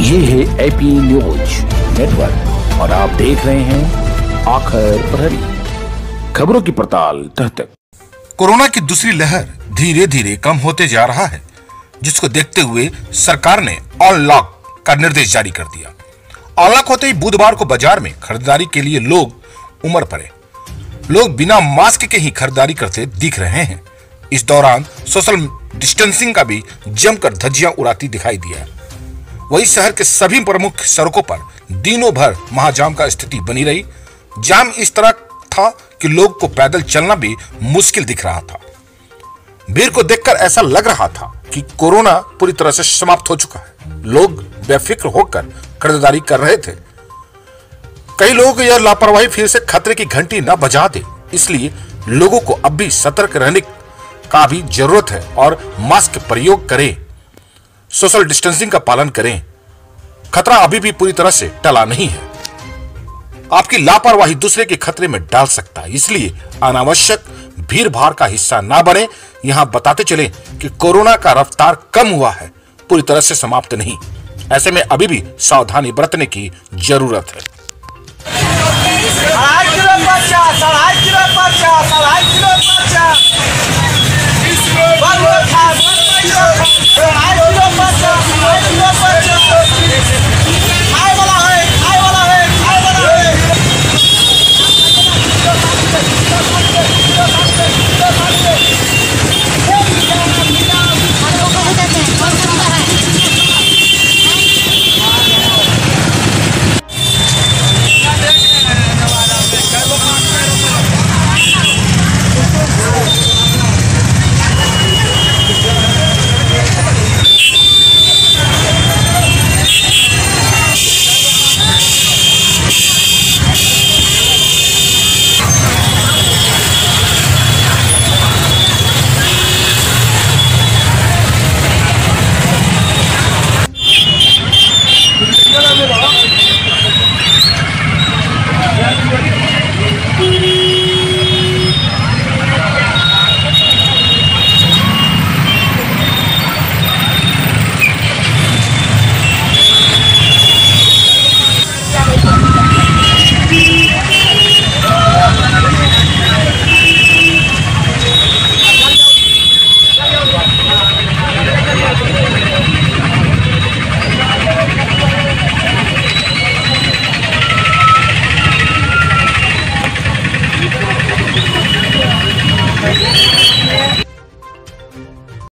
ये है AP news network और आप देख रहे हैं आखिर प्रहरी, खबरों की पड़ताल तह तक। कोरोना की दूसरी लहर धीरे धीरे कम होते जा रहा है, जिसको देखते हुए सरकार ने अनलॉक का निर्देश जारी कर दिया। अनलॉक होते ही बुधवार को बाजार में खरीदारी के लिए लोग उमड़ पड़े। लोग बिना मास्क के ही खरीदारी करते दिख रहे हैं। इस दौरान सोशल डिस्टेंसिंग का भी जमकर धज्जियां उड़ाती दिखाई दिया। वहीं शहर के सभी प्रमुख सड़कों पर दिनों भर महाजाम का स्थिति बनी रही। जाम इस तरह था कि लोग को पैदल चलना भी मुश्किल दिख रहा था। भीड़ को देखकर ऐसा लग रहा था कि कोरोना पूरी तरह से समाप्त हो चुका है। लोग बेफिक्र होकर खरीदारी कर रहे थे। कई लोग यह लापरवाही फिर से खतरे की घंटी न बजा दे, इसलिए लोगों को अब भी सतर्क रहने का भी जरूरत है और मास्क प्रयोग करें, सोशल डिस्टेंसिंग का पालन करें। खतरा अभी भी पूरी तरह से टला नहीं है। आपकी लापरवाही दूसरे के खतरे में डाल सकता है, इसलिए अनावश्यक भीड़ भाड़ का हिस्सा ना बने। यहां बताते चलें कि कोरोना का रफ्तार कम हुआ है, पूरी तरह से समाप्त नहीं। ऐसे में अभी भी सावधानी बरतने की जरूरत है। किलो